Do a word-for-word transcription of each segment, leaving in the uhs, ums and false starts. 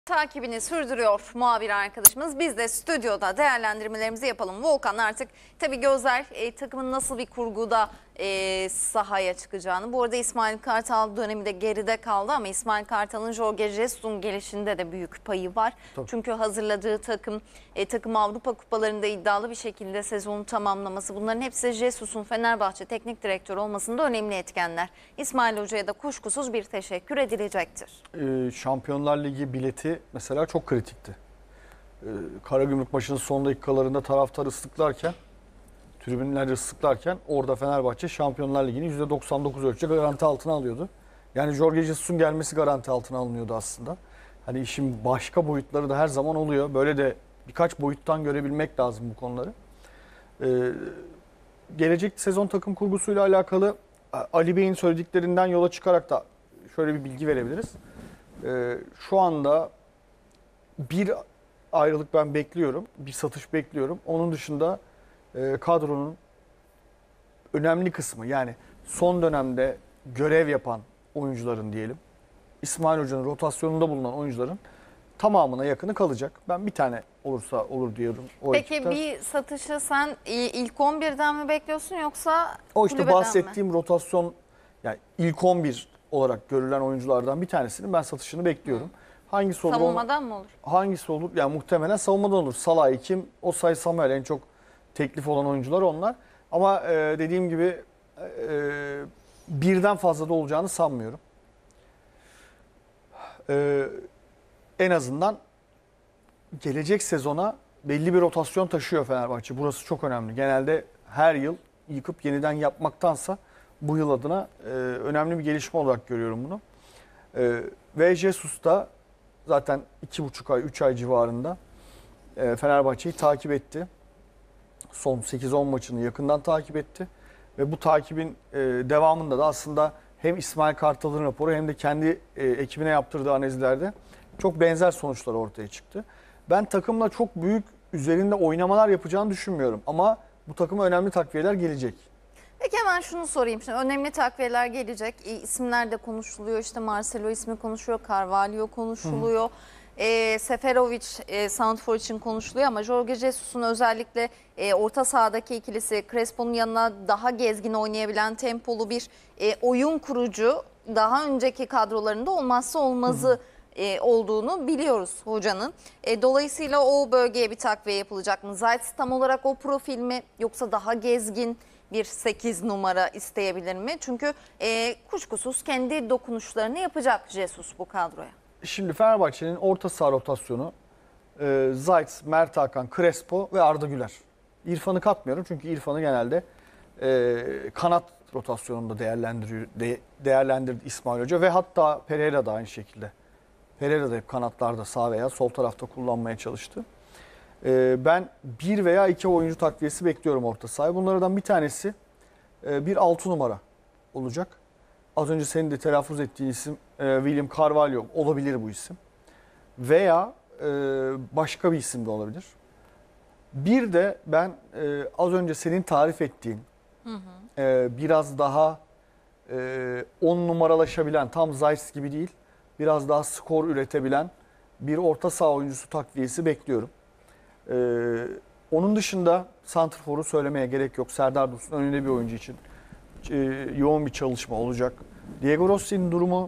Takibini sürdürüyor muhabir arkadaşımız. Biz de stüdyoda değerlendirmelerimizi yapalım. Volkan, artık tabii gözler e, takımın nasıl bir kurguda e, sahaya çıkacağını. Bu arada İsmail Kartal döneminde geride kaldı ama İsmail Kartal'ın Jorge Jesus'un gelişinde de büyük payı var. Tabii. Çünkü hazırladığı takım, e, takım Avrupa kupalarında iddialı bir şekilde sezonu tamamlaması, bunların hepsi Jesus'un Fenerbahçe teknik direktörü olmasında önemli etkenler. İsmail Hoca'ya da kuşkusuz bir teşekkür edilecektir. Ee, Şampiyonlar Ligi bileti mesela çok kritikti. Ee, Karagümrük maçının son dakikalarında taraftar ıslıklarken, tribünler ıslıklarken orada Fenerbahçe Şampiyonlar Ligi'ni yüzde doksan dokuz ölçüde garanti altına alıyordu. Yani Jorge Jesus'un gelmesi garanti altına alınıyordu aslında. Hani işin başka boyutları da her zaman oluyor. Böyle de birkaç boyuttan görebilmek lazım bu konuları. Ee, gelecek sezon takım kurgusuyla alakalı Ali Bey'in söylediklerinden yola çıkarak da şöyle bir bilgi verebiliriz. Ee, şu anda bir ayrılık ben bekliyorum, bir satış bekliyorum. Onun dışında e, kadronun önemli kısmı, yani son dönemde görev yapan oyuncuların diyelim, İsmail Hoca'nın rotasyonunda bulunan oyuncuların tamamına yakını kalacak. Ben bir tane olursa olur diyorum. O Peki ekipten. Bir satışı sen ilk on birden mi bekliyorsun yoksa o işte bahsettiğim mi? rotasyon, yani ilk on bir olarak görülen oyunculardan bir tanesinin ben satışını bekliyorum. Hı. Hangisi olur? Savunmadan mı olur? Hangisi olur? Yani muhtemelen savunmadan olur. Salah, kim? Osay, Samuel, en çok teklif olan oyuncular onlar. Ama e, dediğim gibi e, birden fazla da olacağını sanmıyorum. E, en azından gelecek sezona belli bir rotasyon taşıyor Fenerbahçe. Burası çok önemli. Genelde her yıl yıkıp yeniden yapmaktansa bu yıl adına e, önemli bir gelişme olarak görüyorum bunu. E, ve Jesus da zaten iki buçuk ay, üç ay civarında e, Fenerbahçe'yi takip etti. Son sekiz on maçını yakından takip etti. Ve bu takibin e, devamında da aslında hem İsmail Kartal'ın raporu hem de kendi e, ekibine yaptırdığı analizlerde çok benzer sonuçlar ortaya çıktı. Ben takımla çok büyük üzerinde oynamalar yapacağını düşünmüyorum. Ama bu takıma önemli takviyeler gelecek. Peki hemen şunu sorayım. Şimdi önemli takviyeler gelecek. E, isimler de konuşuluyor. İşte Marcelo ismi konuşuluyor. Carvalho konuşuluyor. E, Seferovic e, Santrfor için konuşuluyor ama Jorge Jesus'un özellikle e, orta sahadaki ikilisi, Crespo'nun yanına daha gezgin oynayabilen tempolu bir e, oyun kurucu, daha önceki kadrolarında olmazsa olmazı Hı. E, olduğunu biliyoruz hocanın. E, dolayısıyla o bölgeye bir takviye yapılacak mı? Zayt tam olarak o profil mi, yoksa daha gezgin bir sekiz numara isteyebilir mi? Çünkü e, kuşkusuz kendi dokunuşlarını yapacak Jesus bu kadroya. Şimdi Fenerbahçe'nin orta saha rotasyonu e, Zayt, Mert Hakan, Crespo ve Arda Güler. İrfan'ı katmıyorum çünkü İrfan'ı genelde e, kanat rotasyonunda değerlendiriyor, de, değerlendirdi İsmail Hoca ve hatta Pereira da aynı şekilde. Pereira da hep kanatlarda, sağ veya sol tarafta kullanmaya çalıştı. E, ben bir veya iki oyuncu takviyesi bekliyorum orta sahaya. Bunlardan bir tanesi e, bir altı numara olacak. Az önce senin de telaffuz ettiğin isim e, William Carvalho olabilir bu isim. Veya e, başka bir isim de olabilir. Bir de ben e, az önce senin tarif ettiğin hı hı. E, biraz daha e, on numaralaşabilen, tam Zayt gibi değil, biraz daha skor üretebilen bir orta saha oyuncusu takviyesi bekliyorum. E, onun dışında santrforu söylemeye gerek yok. Serdar Dursun önünde bir oyuncu için e, yoğun bir çalışma olacak. Diego Rossi'nin durumu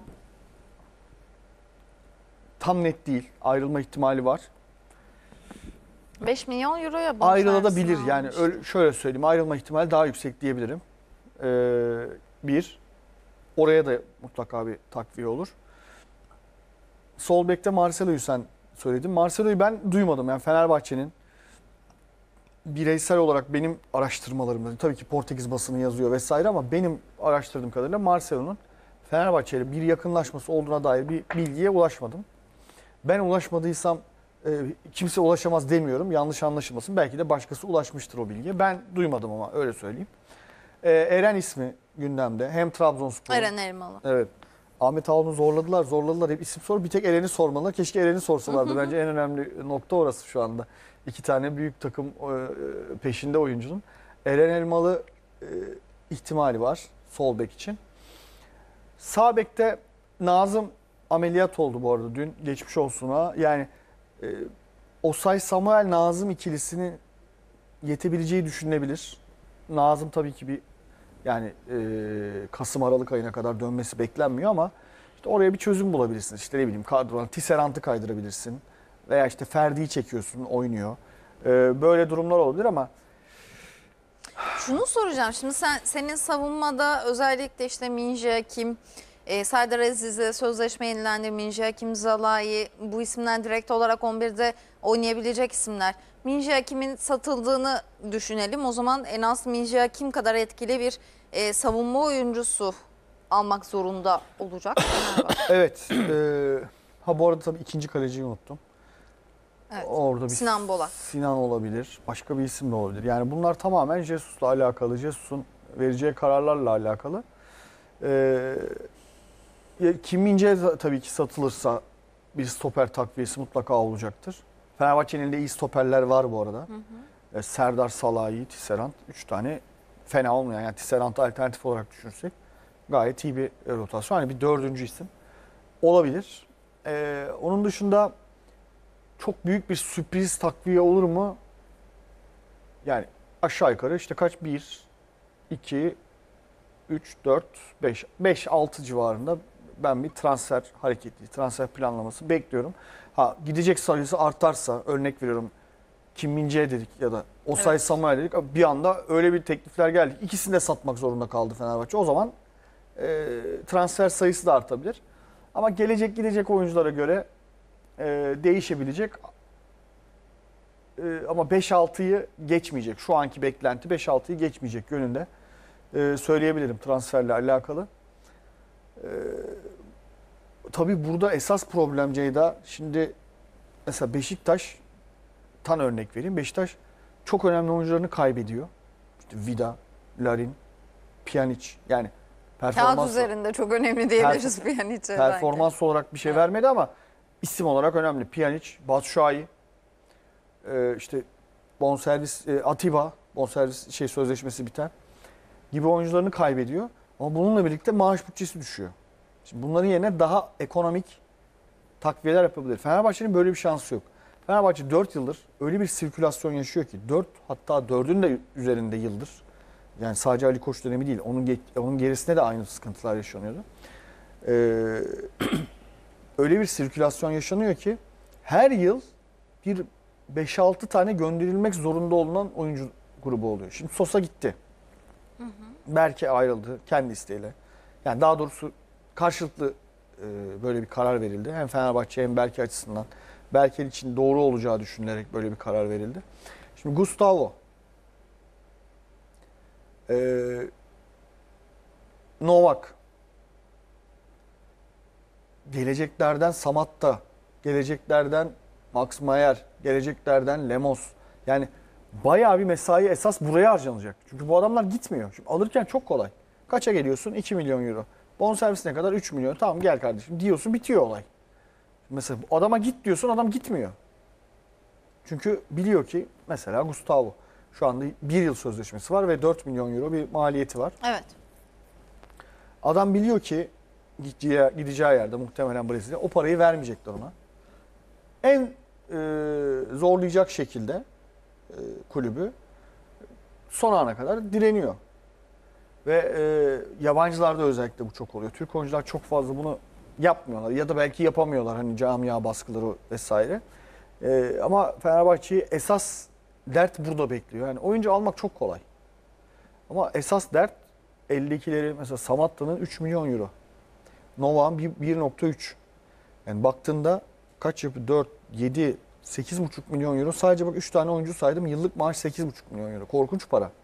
tam net değil. Ayrılma ihtimali var. beş milyon euroya ayrılabilir. Yani öyle, şöyle söyleyeyim, ayrılma ihtimali daha yüksek diyebilirim. Ee, bir, oraya da mutlaka bir takviye olur. Sol bekte Marcelo'yu sen söyledin. Marcelo'yu ben duymadım. Yani Fenerbahçe'nin bireysel olarak benim araştırmalarımda, tabii ki Portekiz basını yazıyor vesaire, ama benim araştırdığım kadarıyla Marcelo'nun Fenerbahçe ile bir yakınlaşması olduğuna dair bir bilgiye ulaşmadım. Ben ulaşmadıysam e, kimse ulaşamaz demiyorum. Yanlış anlaşılmasın. Belki de başkası ulaşmıştır o bilgiye. Ben duymadım ama öyle söyleyeyim. E, Eren ismi gündemde. Hem Trabzonspor. Eren Elmalı. Evet. Ahmet Ağol'u zorladılar, zorladılar. Hep isim sor. Bir tek Eren'i sormalılar. Keşke Eren'i sorsalardı. Bence en önemli nokta orası şu anda. İki tane büyük takım e, peşinde oyuncunun. Eren Elmalı e, ihtimali var sol bek için. Sağ bekte Nazım ameliyat oldu bu arada dün. Geçmiş olsun ha. Yani e, Osay Samuel Nazım ikilisinin yetebileceği düşünülebilir. Nazım tabii ki bir yani e, Kasım Aralık ayına kadar dönmesi beklenmiyor ama işte oraya bir çözüm bulabilirsin. İşte ne bileyim kadrodan Tisserant'ı kaydırabilirsin veya işte Ferdi'yi çekiyorsun, oynuyor. E, böyle durumlar olabilir ama Şunu soracağım. Şimdi sen senin savunmada özellikle işte Minji Hakim, e, Serdar Aziz'le sözleşme yenilendi. Minji Hakim, Zalai, bu isimler direkt olarak on birde oynayabilecek isimler. Minji Hakim'in satıldığını düşünelim. O zaman en az Minji Hakim kadar etkili bir e, savunma oyuncusu almak zorunda olacak. evet. E, ha bu arada tabii ikinci kaleciyi unuttum. Evet. Orada bir Sinan Bolat. Sinan olabilir. Başka bir isim de olabilir. Yani bunlar tamamen Jesus'la alakalı. Jesus'un vereceği kararlarla alakalı. Ee, Kim Min-jae tabii ki satılırsa bir stoper takviyesi mutlaka olacaktır. Fenerbahçe'nin elinde iyi stoperler var bu arada. Hı hı. Ee, Serdar, Salahi, Tisserant. Üç tane fena olmayan. Yani Tisserant'ı alternatif olarak düşünürsek gayet iyi bir rotasyon. Hani bir dördüncü isim olabilir. Ee, onun dışında çok büyük bir sürpriz takviye olur mu? Yani aşağı yukarı işte kaç? bir, iki, üç, dört, beş, beş, altı civarında ben bir transfer hareketi, transfer planlaması bekliyorum. Ha gidecek sayısı artarsa örnek veriyorum Kim Min-jae dedik ya da Osay Evet. Samuel dedik. Bir anda öyle bir teklifler geldi. İkisini de satmak zorunda kaldı Fenerbahçe. O zaman e, transfer sayısı da artabilir. Ama gelecek gidecek oyunculara göre e, değişebilecek. Ee, ama beş altıyı geçmeyecek. Şu anki beklenti beş altıyı geçmeyecek yönünde ee, söyleyebilirim transferle alakalı. Ee, tabii burada esas problem Ceyda. Şimdi mesela Beşiktaş'tan örnek vereyim. Beşiktaş çok önemli oyuncularını kaybediyor. İşte Vida, Larin, Pjanic yani Kağıt performans üzerinde çok önemli diyebiliriz Pjanic'e. performans olarak bir şey vermedi ama isim olarak önemli. Pjanic, Batshuayi, Ee, işte bonservis e, Atiba bonservis şey sözleşmesi biten gibi oyuncularını kaybediyor. Ama bununla birlikte maaş bütçesi düşüyor. Şimdi bunların yerine daha ekonomik takviyeler yapabilir. Fenerbahçe'nin böyle bir şansı yok. Fenerbahçe dört yıldır öyle bir sirkülasyon yaşıyor ki dört hatta dördün de üzerinde yıldır. Yani sadece Ali Koç dönemi değil. Onun onun gerisinde de aynı sıkıntılar yaşanıyordu. Ee, öyle bir sirkülasyon yaşanıyor ki her yıl bir beş altı tane gönderilmek zorunda olunan oyuncu grubu oluyor. Şimdi Sosa gitti. Hı hı. Berke ayrıldı kendi isteğiyle. Yani daha doğrusu karşılıklı e, böyle bir karar verildi. Hem Fenerbahçe hem Berke açısından. Berke için doğru olacağı düşünülerek böyle bir karar verildi. Şimdi Gustavo, e, Novak, geleceklerden Samatta, geleceklerden Max Meyer, geleceklerden Lemos. Yani bayağı bir mesai esas buraya harcanacak. Çünkü bu adamlar gitmiyor. Şimdi alırken çok kolay. Kaça geliyorsun? iki milyon euro. Bonservis ne kadar? üç milyon. Tamam gel kardeşim diyorsun bitiyor olay. Mesela adama git diyorsun adam gitmiyor. Çünkü biliyor ki mesela Gustavo şu anda bir yıl sözleşmesi var ve dört milyon euro bir maliyeti var. Evet. Adam biliyor ki gideceği, gideceği yerde muhtemelen Brezilya o parayı vermeyecekler ona. En e, zorlayacak şekilde e, kulübü son ana kadar direniyor. Ve e, yabancılarda özellikle bu çok oluyor. Türk oyuncular çok fazla bunu yapmıyorlar ya da belki yapamıyorlar hani camia baskıları vesaire. E, ama Fenerbahçe'yi esas dert burada bekliyor. Yani oyuncu almak çok kolay. Ama esas dert elli ikileri mesela Samatta'nın üç milyon euro. Novak'ın bir nokta üç. Yani baktığında kaç yapıyor? dört, yedi, sekiz buçuk milyon euro. Sadece bak üç tane oyuncu saydım. Yıllık maaş sekiz buçuk milyon euro. Korkunç para.